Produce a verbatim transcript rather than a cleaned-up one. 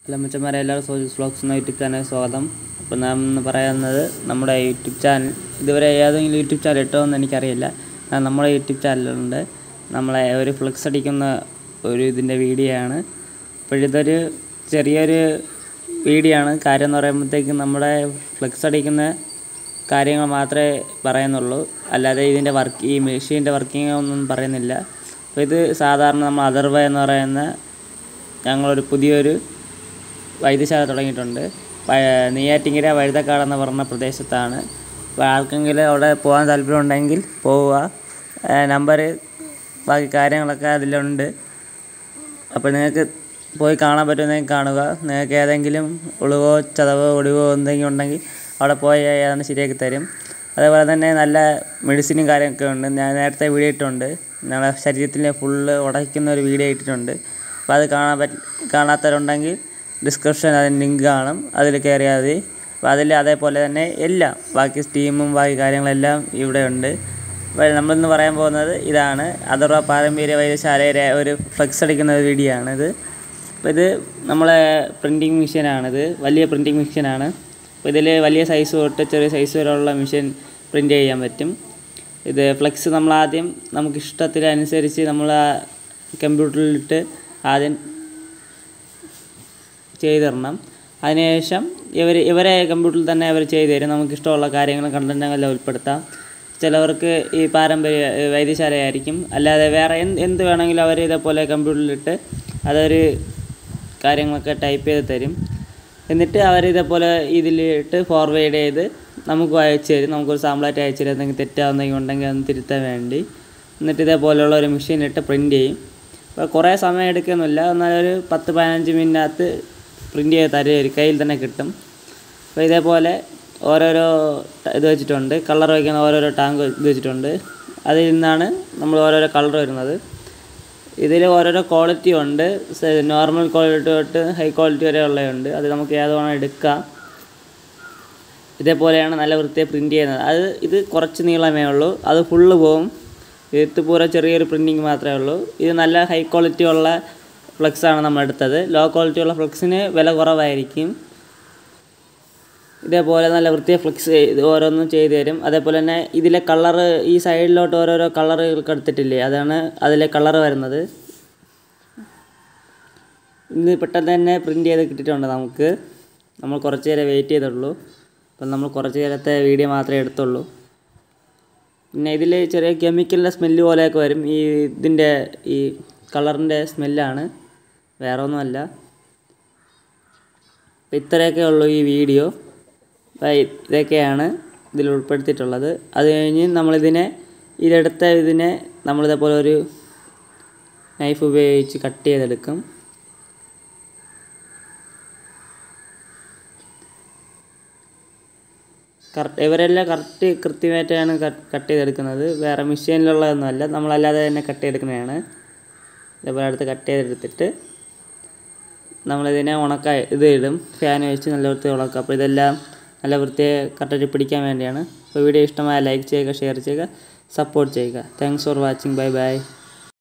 Hello മച്ചന്മാരെ, എല്ലാവരും Sojas vlogs എന്ന യൂട്യൂബ് ചാനൽ സ്വാഗതം. അപ്പോൾ നാം ഇന്ന് പറയുന്നത് നമ്മുടെ യൂട്യൂബ് ചാനൽ ഇതുവരെ ഏതെങ്കിലും യൂട്യൂബ് ചാനൽ ഇട്ടോ എന്ന് എനിക്കറിയില്ല. നമ്മുടെ യൂട്യൂബ് ചാനലുണ്ട്. നമ്മളെ ഒരു ഫ്ലെക്സ് അടിക്കുന്ന ഒരു ഇതിൻ്റെ വീഡിയോ ആണ്. അപ്പോഴിതൊരു ചെറിയൊരു വീഡിയോ ആണ്. കാര്യം എന്ന് പറയുമ്പോഴത്തേക്കും നമ്മുടെ ഫ്ലെക്സ് അടിക്കുന്ന കാര്യങ്ങൾ മാത്രമേ പറയുന്നുള്ളൂ, അല്ലാതെ ഇതിൻ്റെ വർക്ക് ഈ മെഷീൻ്റെ വർക്കിംഗ് ഒന്നും പറയുന്നില്ല. അപ്പോൾ ഇത് സാധാരണ നമ്മൾ അതർവ എന്ന് പറയുന്ന ഞങ്ങളൊരു പുതിയൊരു വൈദ്യശാല തുടങ്ങിയിട്ടുണ്ട്. നെയ്യാറ്റിൻകര വഴുതക്കാടെന്ന് പറഞ്ഞ പ്രദേശത്താണ്. അപ്പോൾ ആർക്കെങ്കിലും അവിടെ പോകാൻ താല്പര്യമുണ്ടെങ്കിൽ പോവുക. നമ്പർ ബാക്കി കാര്യങ്ങളൊക്കെ അതിലുണ്ട്. അപ്പോൾ നിങ്ങൾക്ക് പോയി കാണാൻ പറ്റുമെന്നെങ്കിൽ കാണുക. നിങ്ങൾക്ക് ഏതെങ്കിലും ഉളുവോ ചതവോ ഒടിവോ എന്തെങ്കിലും ഉണ്ടെങ്കിൽ അവിടെ പോയി ഏതാണ്ട് ശരിയാക്കി തരും. അതേപോലെ തന്നെ നല്ല മെഡിസിനും കാര്യമൊക്കെ ഉണ്ട്. ഞാൻ നേരത്തെ വീഡിയോ ഇട്ടിട്ടുണ്ട്. ഞങ്ങളുടെ ശരീരത്തിലെ ഫുള്ള് ഉടയ്ക്കുന്ന ഒരു വീഡിയോ ഇട്ടിട്ടുണ്ട്. അപ്പോൾ അത് കാണാൻ പറ്റ കാണാത്തവരുണ്ടെങ്കിൽ ഡിസ്ക്രിപ്ഷൻ അതിന് ലിങ്ക് കാണും, അതിൽ കയറിയാൽ മതി. അപ്പോൾ അതിൽ അതേപോലെ തന്നെ എല്ലാം ബാക്കി സ്റ്റീമും ബാക്കി കാര്യങ്ങളെല്ലാം ഇവിടെ ഉണ്ട്. നമ്മളിന്ന് പറയാൻ പോകുന്നത് ഇതാണ് അതർവ പാരമ്പര്യ വൈദ്യശാലയുടെ ഒരു ഫ്ലെക്സ് അടിക്കുന്ന ഒരു വീഡിയോ ആണിത്. അപ്പോൾ ഇത് നമ്മളെ പ്രിൻറ്റിങ് മെഷീനാണിത്, വലിയ പ്രിൻറ്റിങ് മെഷീനാണ്. അപ്പോൾ ഇതിൽ വലിയ സൈസ് തൊട്ട് ചെറിയ സൈസ് വരെയുള്ള മെഷീൻ പ്രിൻറ്റ് ചെയ്യാൻ പറ്റും. ഇത് ഫ്ലെക്സ് നമ്മളാദ്യം നമുക്ക് ഇഷ്ടത്തിനനുസരിച്ച് നമ്മൾ ആ കമ്പ്യൂട്ടറിലിട്ട് ആദ്യം ചെയ്ത് തരണം. അതിനുശേഷം ഇവർ ഇവരെ കമ്പ്യൂട്ടറിൽ തന്നെ അവർ ചെയ്തു തരും. നമുക്കിഷ്ടമുള്ള കാര്യങ്ങൾ കണ്ടൻറ്റെല്ലാം ഉൾപ്പെടുത്താം. ചിലവർക്ക് ഈ പാരമ്പര്യ വൈദ്യശാലയായിരിക്കും, അല്ലാതെ വേറെ എന്ത് എന്ത് വേണമെങ്കിലും അവർ ഇതേപോലെ കമ്പ്യൂട്ടറിലിട്ട് അതൊരു കാര്യങ്ങളൊക്കെ ടൈപ്പ് ചെയ്ത് തരും. എന്നിട്ട് അവർ ഇതേപോലെ ഇതിലിട്ട് ഫോർവേഡ് ചെയ്ത് നമുക്ക് അയച്ചു തരും. നമുക്കൊരു സാമ്പിളായിട്ട് അയച്ചു തരും. എന്തെങ്കിലും തെറ്റാവുന്നെങ്കിൽ ഉണ്ടെങ്കിൽ അതൊന്ന് തിരുത്താൻ വേണ്ടി. എന്നിട്ട് ഇതേപോലെയുള്ള ഒരു മെഷീനിലിട്ട് പ്രിൻറ്റ് ചെയ്യും. അപ്പോൾ കുറേ സമയം എടുക്കുന്നില്ല, എന്നാലൊരു പത്ത് പതിനഞ്ച് മിനിറ്റിനകത്ത് പ്രിൻറ്റ് ചെയ്ത് തരും, കയ്യിൽ തന്നെ കിട്ടും. അപ്പോൾ ഇതേപോലെ ഓരോരോ ഇത് വെച്ചിട്ടുണ്ട്, കളർ വയ്ക്കുന്ന ഓരോരോ ടാങ്ക് ഇത് വെച്ചിട്ടുണ്ട്. അതിൽ നിന്നാണ് നമ്മൾ ഓരോരോ കളർ വരുന്നത്. ഇതിൽ ഓരോരോ ക്വാളിറ്റി ഉണ്ട്. നോർമൽ ക്വാളിറ്റി തൊട്ട് ഹൈ ക്വാളിറ്റി വരെ ഉള്ളതുണ്ട്. അത് നമുക്ക് ഏതുവേണം എടുക്കാം. ഇതേപോലെയാണ് നല്ല വൃത്തിയായി പ്രിൻറ്റ് ചെയ്യുന്നത്. അത് ഇത് കുറച്ച് നീളമേ ഉള്ളൂ, അത് ഫുള്ള് പോകും. ഇത് പൂര ചെറിയൊരു പ്രിൻറ്റിങ് മാത്രമേ ഉള്ളൂ. ഇത് നല്ല ഹൈ ക്വാളിറ്റി ഉള്ള ഫ്ലെക്സാണ് നമ്മൾ എടുത്തത്. ലോ ക്വാളിറ്റി ഉള്ള ഫ്ലെക്സിന് വില കുറവായിരിക്കും. ഇതേപോലെ നല്ല വൃത്തിയായി ഫ്ലെക്സ് ഇത് ഓരോന്നും ചെയ്തു തരും. അതേപോലെ തന്നെ ഇതിലെ കളറ് ഈ സൈഡിലോട്ട് ഓരോരോ കളറുകൾക്ക് എടുത്തിട്ടില്ലേ, അതാണ് അതിലെ കളറ് വരുന്നത്. ഇന്ന് പെട്ടെന്ന് തന്നെ പ്രിൻറ്റ് ചെയ്ത് കിട്ടിയിട്ടുണ്ട് നമുക്ക്. നമ്മൾ കുറച്ച് നേരം വെയിറ്റ് ചെയ്തുള്ളൂ. അപ്പം നമ്മൾ കുറച്ച് നേരത്തെ വീഡിയോ മാത്രമേ എടുത്തുള്ളൂ. പിന്നെ ഇതിൽ ചെറിയ കെമിക്കലിൻ്റെ സ്മെല്ല് പോലെയൊക്കെ വരും. ഈ ഇതിൻ്റെ ഈ കളറിൻ്റെ സ്മെല്ലാണ്, വേറെ ഒന്നുമല്ല. അപ്പം ഇത്രയൊക്കെ ഉള്ളൂ ഈ വീഡിയോ. ഇതൊക്കെയാണ് ഇതിൽ ഉൾപ്പെടുത്തിയിട്ടുള്ളത്. അത് കഴിഞ്ഞ് നമ്മളിതിനെ ഇതെടുത്ത ഇതിനെ നമ്മളിതേപോലെ ഒരു നൈഫ് ഉപയോഗിച്ച് കട്ട് ചെയ്തെടുക്കും. കറക്റ്റ് ഇവരെല്ലാം കറക്റ്റ് കൃത്യമായിട്ടാണ് കട്ട് ചെയ്തെടുക്കുന്നത്. വേറെ മെഷീനിലുള്ളതൊന്നുമല്ല, നമ്മളല്ലാതെ തന്നെ കട്ട് ചെയ്തെടുക്കുന്നതാണ്. ഇതേപോലെ അടുത്ത് കട്ട് ചെയ്തെടുത്തിട്ട് നമ്മളിതിനെ ഉണക്കാൻ ഇത് ഇടും, ഫാൻ വെച്ച് നല്ല വൃത്തി ഉണക്കുക. അപ്പോൾ ഇതെല്ലാം നല്ല വൃത്തിയെ കറക്റ്റായിട്ട് പിടിക്കാൻ വേണ്ടിയാണ്. അപ്പോൾ വീഡിയോ ഇഷ്ടമായ ലൈക്ക് ചെയ്യുക, ഷെയർ ചെയ്യുക, സപ്പോർട്ട് ചെയ്യുക. Thanks for watching. Bye by.